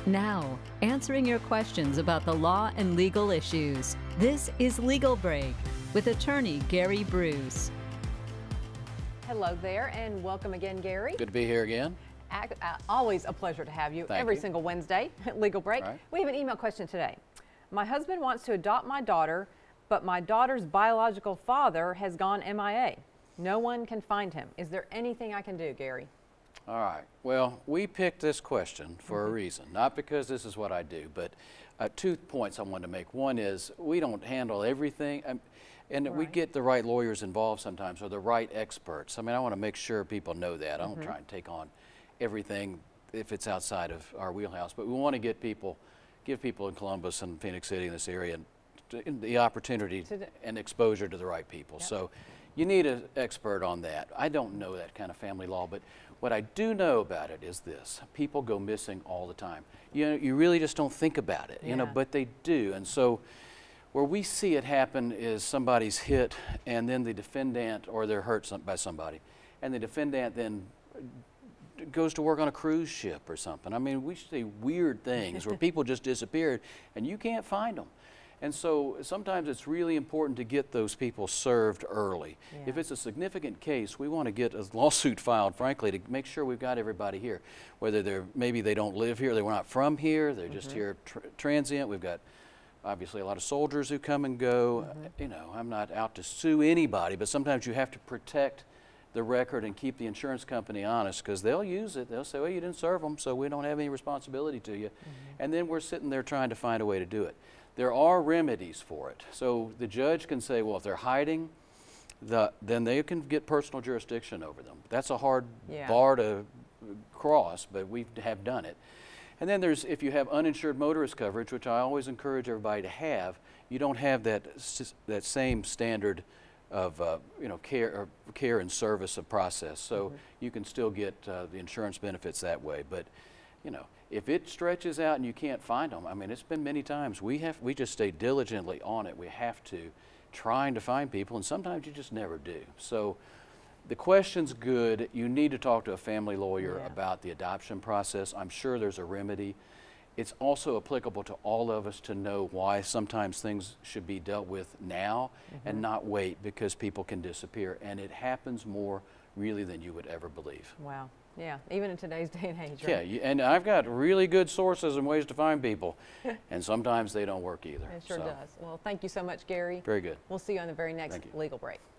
Now, answering your questions about the law and legal issues. This is Legal Break with attorney Gary Bruce. Hello there, and welcome again, Gary. Good to be here again. Always a pleasure to have you every single Wednesday at Legal Break. Right. We have an email question today. My husband wants to adopt my daughter, but my daughter's biological father has gone MIA. No one can find him. Is there anything I can do, Gary? All right. Well, we picked this question for a reason, not because this is what I do, but 2 points I wanted to make. One is we don't handle everything, and we get the right lawyers involved sometimes, or the right experts. I mean, I want to make sure people know that. I don't try and take on everything if it's outside of our wheelhouse, but we want to give people in Columbus and Phoenix City in this area the opportunity and exposure to the right people. Yep. So you need an expert on that. I don't know that kind of family law, but what I do know about it is this: people go missing all the time. You know, you really just don't think about it, you know, but they do. And so where we see it happen is somebody's hit, and then the defendant, or they're hurt by somebody, and the defendant then goes to work on a cruise ship or something. I mean, we see weird things where people just disappeared and you can't find them. And so sometimes it's really important to get those people served early. Yeah. If it's a significant case, we want to get a lawsuit filed, frankly, to make sure we've got everybody here. Whether maybe they don't live here, they're not from here, they're just here transient. We've got obviously a lot of soldiers who come and go. You know, I'm not out to sue anybody, but sometimes you have to protect the record and keep the insurance company honest, because they'll use it. They'll say, well, you didn't serve them, so we don't have any responsibility to you. And then we're sitting there trying to find a way to do it. There are remedies for it. So the judge can say, well, if they're hiding, then they can get personal jurisdiction over them. That's a hard bar to cross, but we have done it. And then there's, if you have uninsured motorist coverage, which I always encourage everybody to have, you don't have that same standard of you know, care and service of process. So you can still get the insurance benefits that way. But you know, if it stretches out and you can't find them, I mean, it's been many times. We just stay diligently on it. We have to, trying to find people, and sometimes you just never do. So the question's good. You need to talk to a family lawyer about the adoption process. I'm sure there's a remedy. It's also applicable to all of us to know why sometimes things should be dealt with now and not wait, because people can disappear. And it happens more really than you would ever believe. Wow. Yeah, even in today's day and age, right? Yeah, and I've got really good sources and ways to find people, and sometimes they don't work either. It sure does. Well, thank you so much, Gary. Very good. We'll see you on the very next Legal Break.